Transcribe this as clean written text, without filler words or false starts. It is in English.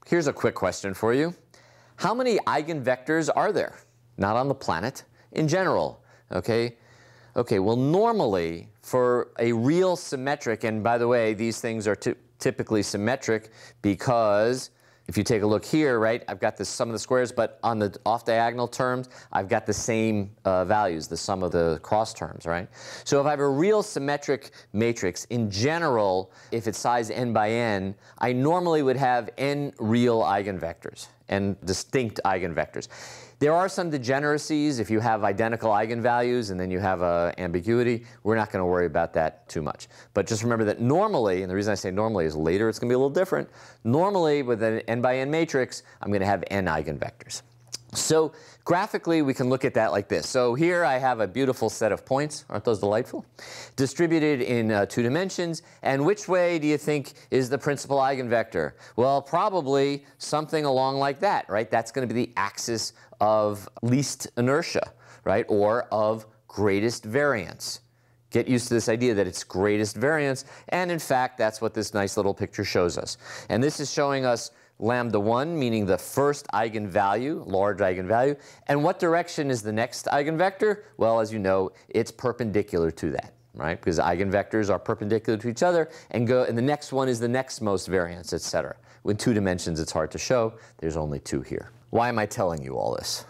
Here's a quick question for you. How many eigenvectors are there? Not on the planet, in general, okay? Okay, well normally for a real symmetric, and by the way, these things are typically symmetric because if you take a look here, right, I've got the sum of the squares, but on the off-diagonal terms, I've got the same values, the sum of the cross terms, right? So if I have a real symmetric matrix, in general, if it's size n by n, I normally would have n real eigenvectors and distinct eigenvectors. There are some degeneracies if you have identical eigenvalues and then you have ambiguity. We're not going to worry about that too much. But just remember that normally, and the reason I say normally is later it's going to be a little different, normally with an n by n matrix, I'm going to have n eigenvectors. So graphically, we can look at that like this. So here I have a beautiful set of points. Aren't those delightful? Distributed in 2 dimensions. And which way do you think is the principal eigenvector? Well, probably something along like that, right? That's going to be the axis of least inertia, right? Or of greatest variance. Get used to this idea that it's greatest variance. And in fact, that's what this nice little picture shows us. And this is showing us lambda 1, meaning the first eigenvalue, large eigenvalue. And what direction is the next eigenvector? Well, as you know, it's perpendicular to that, right? Because eigenvectors are perpendicular to each other, and the next one is the next most variance, etc. In 2 dimensions, it's hard to show. There's only 2 here. Why am I telling you all this?